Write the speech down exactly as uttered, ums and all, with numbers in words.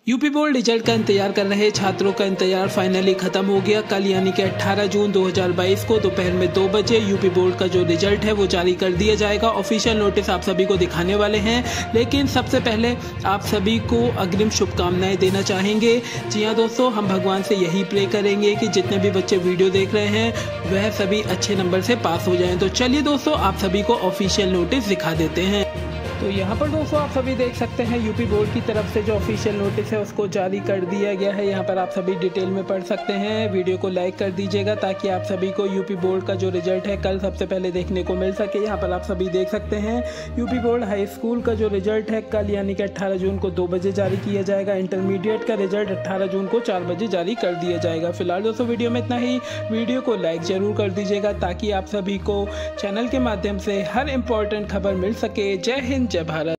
UP board result का इंतजार कर रहे छात्रों का इंतजार फाइनली खत्म हो गया। कल यानी कि अठारह जून दो हज़ार बाईस को दोपहर में दो बजे यूपी बोर्ड का जो रिजल्ट है वो जारी कर दिया जाएगा। ऑफिशियल नोटिस आप सभी को दिखाने वाले हैं, लेकिन सबसे पहले आप सभी को अग्रिम शुभकामनाएं देना चाहेंगे। जी हाँ दोस्तों, हम भगवान से यही प्रे करेंगे कि जितने भी बच्चे वीडियो देख रहे हैं वह सभी अच्छे नंबर से पास हो जाएं। तो चलिए दोस्तों, आप सभी को ऑफिशियल नोटिस दिखा देते हैं। तो यहाँ पर दोस्तों आप सभी देख सकते हैं यूपी बोर्ड की तरफ से जो ऑफिशियल नोटिस है उसको जारी कर दिया गया है। यहाँ पर आप सभी डिटेल में पढ़ सकते हैं। वीडियो को लाइक कर दीजिएगा ताकि आप सभी को यूपी बोर्ड का जो रिजल्ट है कल सबसे पहले देखने को मिल सके। यहाँ पर आप सभी देख सकते हैं यूपी बोर्ड हाई स्कूल का जो रिजल्ट है कल यानी कि अट्ठारह जून को दो बजे जारी किया जाएगा। इंटरमीडिएट का रिजल्ट अट्ठारह जून को चार बजे जारी कर दिया जाएगा। फिलहाल दोस्तों वीडियो में इतना ही। वीडियो को लाइक जरूर कर दीजिएगा ताकि आप सभी को चैनल के माध्यम से हर इंपॉर्टेंट खबर मिल सके। जय हिंद, जय भारत।